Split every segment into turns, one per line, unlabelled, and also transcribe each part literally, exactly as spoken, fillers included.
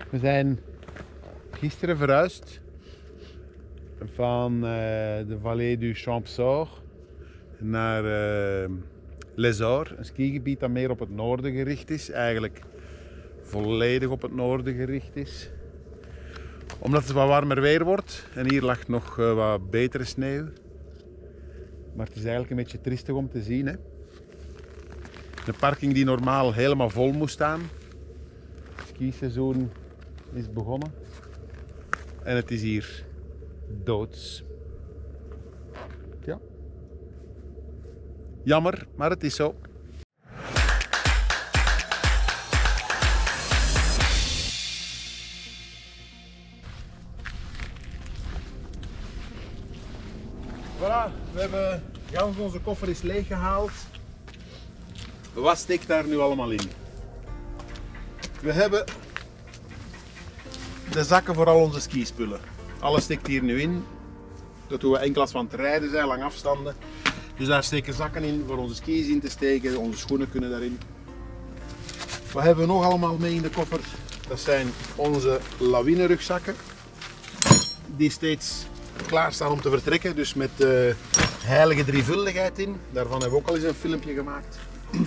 We zijn gisteren verhuisd van uh, de Vallée du Champsaur naar uh, Les Ors, een skigebied dat meer op het noorden gericht is. Eigenlijk volledig op het noorden gericht is. Omdat het wat warmer weer wordt en hier lag nog uh, wat betere sneeuw. Maar het is eigenlijk een beetje triestig om te zien, hè. Een parking die normaal helemaal vol moest staan. Het skiseizoen is begonnen. En het is hier doods. Ja. Jammer, maar het is zo. Voilà, we hebben gans onze koffer is leeggehaald. Wat steekt daar nu allemaal in? We hebben de zakken voor al onze skispullen. Alles steekt hier nu in. Dat doen we enkel als we aan het rijden zijn, lang afstanden. Dus daar steken zakken in voor onze skis in te steken. Onze schoenen kunnen daarin. Wat hebben we nog allemaal mee in de koffer? Dat zijn onze lawine-rugzakken. Die steeds klaarstaan om te vertrekken. Dus met uh, heilige drievuldigheid in. Daarvan hebben we ook al eens een filmpje gemaakt.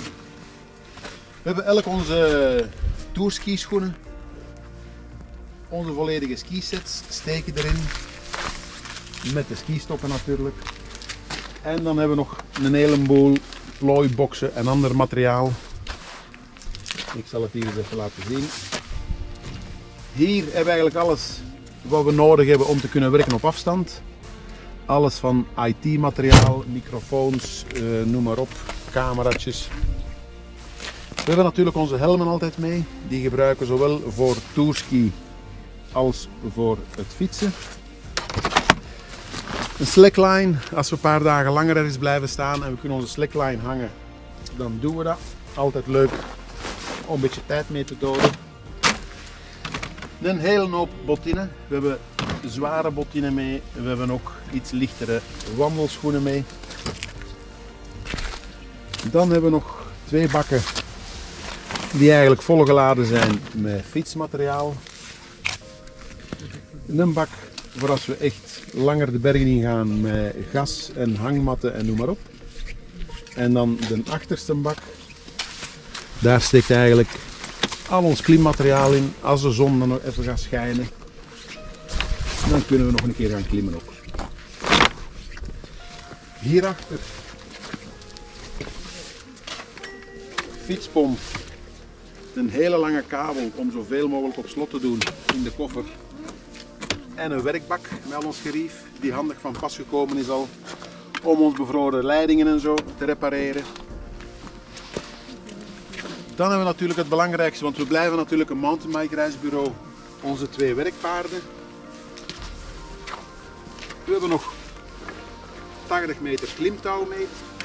We hebben elk onze tourskischoenen. Onze volledige skisets steken erin. Met de skistokken natuurlijk. En dan hebben we nog een heleboel plooiboxen en ander materiaal. Ik zal het hier eens even laten zien. Hier hebben we eigenlijk alles wat we nodig hebben om te kunnen werken op afstand. Alles van I T-materiaal, microfoons, uh, noem maar op, cameraatjes. We hebben natuurlijk onze helmen altijd mee. Die gebruiken we zowel voor tourski als voor het fietsen. Een slackline, als we een paar dagen langer ergens blijven staan en we kunnen onze slackline hangen, dan doen we dat. Altijd leuk om een beetje tijd mee te doden. Een hele hoop bottinen. We hebben zware bottinen mee. We hebben ook iets lichtere wandelschoenen mee. Dan hebben we nog twee bakken die eigenlijk volgeladen zijn met fietsmateriaal. Een bak voor als we echt langer de bergen in gaan met gas en hangmatten en noem maar op. En dan de achterste bak. Daar steekt eigenlijk al ons klimmateriaal in. Als de zon dan nog even gaat schijnen, dan kunnen we nog een keer gaan klimmen ook. Hierachter fietspomp. Een hele lange kabel om zoveel mogelijk op slot te doen in de koffer. En een werkbak met al ons gerief, die handig van pas gekomen is al om ons bevroren leidingen en zo te repareren. Dan hebben we natuurlijk het belangrijkste, want we blijven natuurlijk een mountainbike reisbureau, onze twee werkpaarden. We hebben nog tachtig meter klimtouw mee.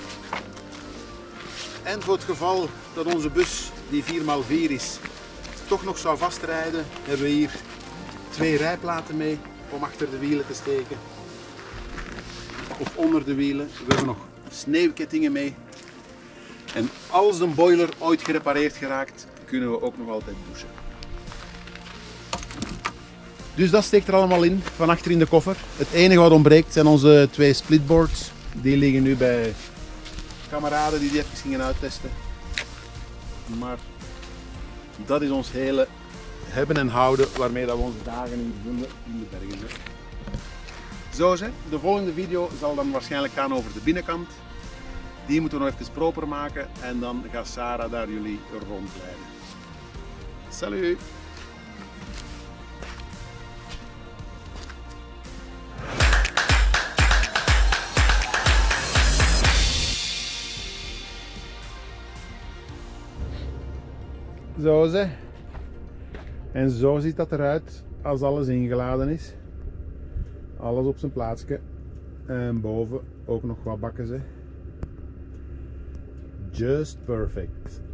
En voor het geval dat onze bus, die vier bij vier is, toch nog zou vastrijden, hebben we hier twee rijplaten mee om achter de wielen te steken. Of onder de wielen. We hebben nog sneeuwkettingen mee. En als de boiler ooit gerepareerd geraakt, kunnen we ook nog altijd douchen. Dus dat steekt er allemaal in, van achter in de koffer. Het enige wat ontbreekt zijn onze twee splitboards. Die liggen nu bij kameraden die die even gingen uittesten. Maar dat is ons hele hebben en houden waarmee dat we onze dagen in vullen in de bergen zijn. Zo zeg, de volgende video zal dan waarschijnlijk gaan over de binnenkant. Die moeten we nog even proper maken en dan gaat Sarah daar jullie rondleiden. Salut! Zo zeg. En zo ziet dat eruit als alles ingeladen is. Alles op zijn plaatsje. En boven ook nog wat bakken. Zeg. Just perfect.